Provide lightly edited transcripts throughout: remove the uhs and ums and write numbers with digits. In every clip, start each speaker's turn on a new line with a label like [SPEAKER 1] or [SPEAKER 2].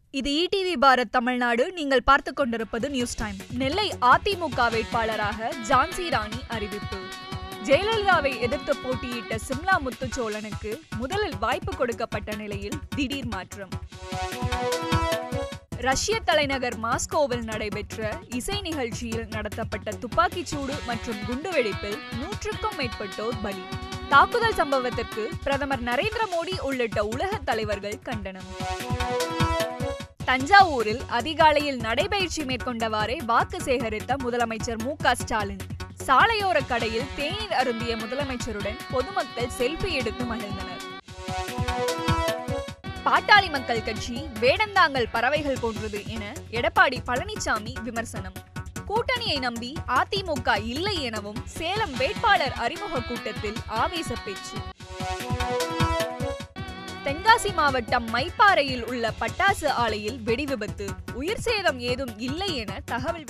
[SPEAKER 1] இது ஈடிவி பாரத் தமிழ்நாடு. நீங்கள் பார்த்துக் கொண்டிருப்பது நியூஸ் டைம். நெல்லை அதிமுக வேட்பாளராக ஜான்சி ராணி அறிவிப்பு. ஜெயலலிதாவை எதிர்த்து போட்டியிட்ட சிம்லா முத்துச்சோழனுக்கு முதலில் வாய்ப்பு கொடுக்கப்பட்ட நிலையில் திடீர் மாற்றம். ரஷ்ய தலைநகர் மாஸ்கோவில் நடைபெற்ற இசை நிகழ்ச்சியில் நடத்தப்பட்ட துப்பாக்கிச்சூடு மற்றும் குண்டுவெடிப்பில் 100க்கும் மேற்பட்டோர் பலி. தாக்குதல் சம்பவத்திற்கு பிரதமர் நரேந்திர மோடி உள்ளிட்ட உலக தலைவர்கள் கண்டனம். தஞ்சாவூரில் அதிகாலையில் நடைபயிற்சி மேற்கொண்டவாறே வாக்கு சேகரித்த முதலமைச்சர் மு.க. ஸ்டாலின். சாலையோர கடையில் தேநீர் அருந்திய முதலமைச்சருடன் பொதுமக்கள் செல்ஃபி எடுத்து மகிழ்ந்தனர். பாட்டாளி மக்கள் கட்சி வேடந்தாங்கல் பறவைகள் போன்றது என எடப்பாடி பழனிசாமி விமர்சனம். கூட்டணியை நம்பி அதிமுக இல்லை எனவும் சேலம் வேட்பாளர் அறிமுக கூட்டத்தில் ஆவேச பேச்சு. தென்காசி மாவட்டம் மைப்பாறையில் உள்ள பட்டாசு ஆலையில் வெடி விபத்து. உயிர் சேதம் ஏதும் இல்லை என தகவல்.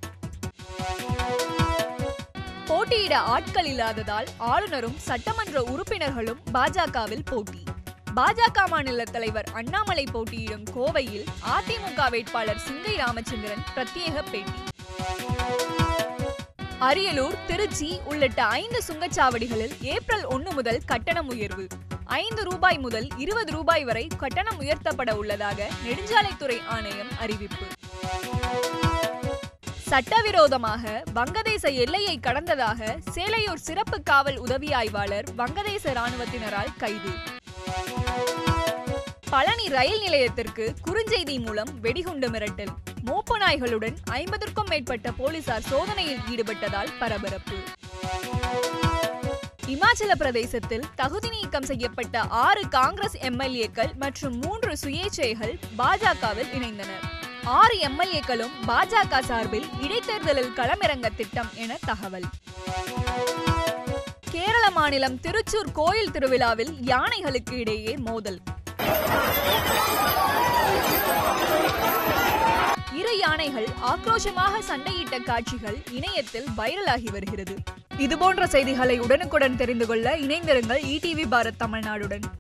[SPEAKER 1] போட்டியிட ஆட்கள் இல்லாததால் ஆளுநரும் சட்டமன்ற உறுப்பினர்களும் பாஜகவில் போட்டி. பாஜக மாநில தலைவர் அண்ணாமலை போட்டியிடும் கோவையில் அதிமுக வேட்பாளர் சிங்கை ராமச்சந்திரன் பிரத்யேக பேட்டி. அரியலூர், திருச்சி உள்ளிட்ட 5 சுங்கச்சாவடிகளில் ஏப்ரல் 1 முதல் கட்டணம் உயர்வு. 5 ரூபாய் முதல் 20 ரூபாய் வரை கட்டணம் உயர்த்தப்பட உள்ளதாக நெடுஞ்சாலைத்துறை ஆணையம் அறிவிப்பு. சட்டவிரோதமாக வங்கதேச எல்லையை கடந்ததாக சேலையூர் சிறப்பு காவல் உதவி ஆய்வாளர் வங்கதேச ராணுவத்தினரால் கைது. பழனி ரயில் நிலையத்திற்கு குறுஞ்செய்தி மூலம் வெடிகுண்டு மிரட்டல். மோப்ப நாய்களுடன் 50க்கும் மேற்பட்ட போலீசார் சோதனையில் ஈடுபட்டதால் பரபரப்பு. இமாச்சல பிரதேசத்தில் தகுதி நீக்கம் செய்யப்பட்ட 6 காங்கிரஸ் எம்எல்ஏக்கள் மற்றும் 3 சுயேட்சைகள் பாஜகவில் இணைந்தனர். 6 எம்எல்ஏக்களும் பாஜக சார்பில் இடைத்தேர்தலில் களமிறங்க திட்டம் என தகவல். கேரள மாநிலம் திருச்சூர் கோயில் திருவிழாவில் யானைகளுக்கு இடையே மோதல். இரு யானைகள் ஆக்ரோஷமாக சண்டையிட்ட காட்சிகள் இணையத்தில் வைரலாகி வருகிறது. இதுபோன்ற செய்திகளை உடனுக்குடன் தெரிந்து கொள்ள இணைந்திருங்கள் ஈடிவி பாரத் தமிழ்நாடுடன்.